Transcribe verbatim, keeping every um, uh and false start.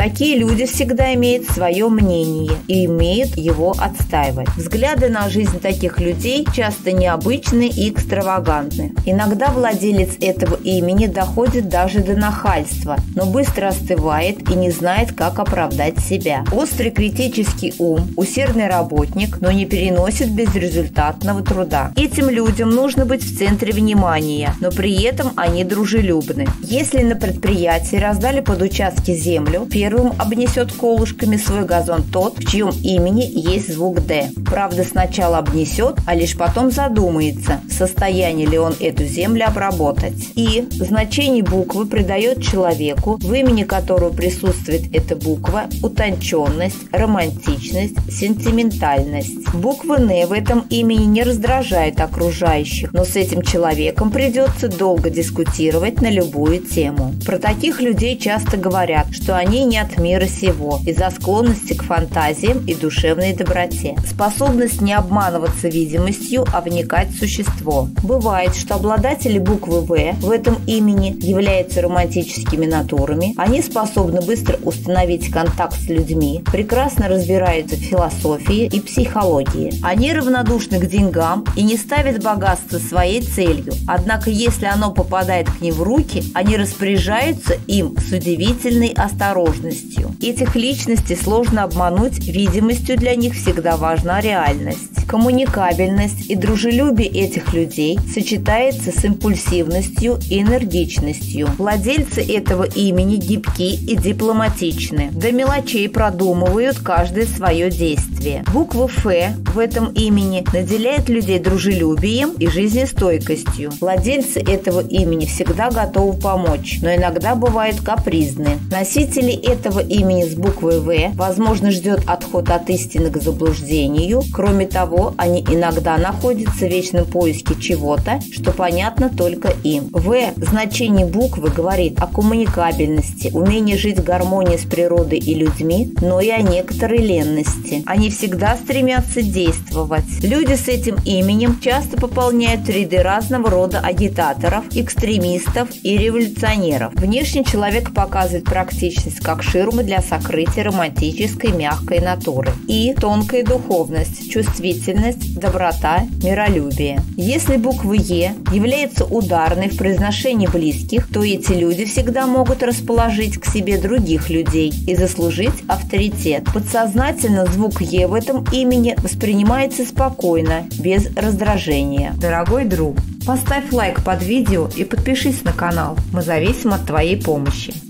Такие люди всегда имеют свое мнение и умеют его отстаивать. Взгляды на жизнь таких людей часто необычны и экстравагантны. Иногда владелец этого имени доходит даже до нахальства, но быстро остывает и не знает, как оправдать себя. Острый критический ум, усердный работник, но не переносит безрезультатного труда. Этим людям нужно быть в центре внимания, но при этом они дружелюбны. Если на предприятии раздали под участки землю, первым обнесет колышками свой газон тот, в чьем имени есть звук «Д». Правда, сначала обнесет, а лишь потом задумается, в состоянии ли он эту землю обработать. И значение буквы придает человеку, в имени которого присутствует эта буква, утонченность, романтичность, сентиментальность. Буква «Н» в этом имени не раздражает окружающих, но с этим человеком придется долго дискутировать на любую тему. Про таких людей часто говорят, что они не от мира сего из-за склонности к фантазиям и душевной доброте. Способность не обманываться видимостью, а вникать в существо. Бывает, что обладатели буквы «В» в этом имени являются романтическими натурами. Они способны быстро установить контакт с людьми, прекрасно разбираются в философии и психологии. Они равнодушны к деньгам и не ставят богатство своей целью. Однако, если оно попадает к ним в руки, они распоряжаются им с удивительной осторожностью. Этих личностей сложно обмануть, видимостью для них всегда важна реальность. Коммуникабельность и дружелюбие этих людей сочетается с импульсивностью и энергичностью. Владельцы этого имени гибки и дипломатичны. До мелочей продумывают каждое свое действие. Буква «Ф» в этом имени наделяет людей дружелюбием и жизнестойкостью. Владельцы этого имени всегда готовы помочь, но иногда бывают капризны. Носители этого имени с буквой «В» возможно ждет отход от истины к заблуждению. Кроме того, они иногда находятся в вечном поиске чего-то, что понятно только им. «В» значение буквы говорит о коммуникабельности, умении жить в гармонии с природой и людьми, но и о некоторой ленности. Они всегда стремятся действовать. Люди с этим именем часто пополняют ряды разного рода агитаторов, экстремистов и революционеров. Внешне человек показывает практичность как ширмы для сокрытия романтической мягкой натуры и тонкая духовность, чувствительность, доброта, миролюбие. Если буква «Е» является ударной в произношении близких, то эти люди всегда могут расположить к себе других людей и заслужить авторитет. Подсознательно звук «Е» в этом имени воспринимается спокойно, без раздражения. Дорогой друг, поставь лайк под видео и подпишись на канал. Мы зависим от твоей помощи.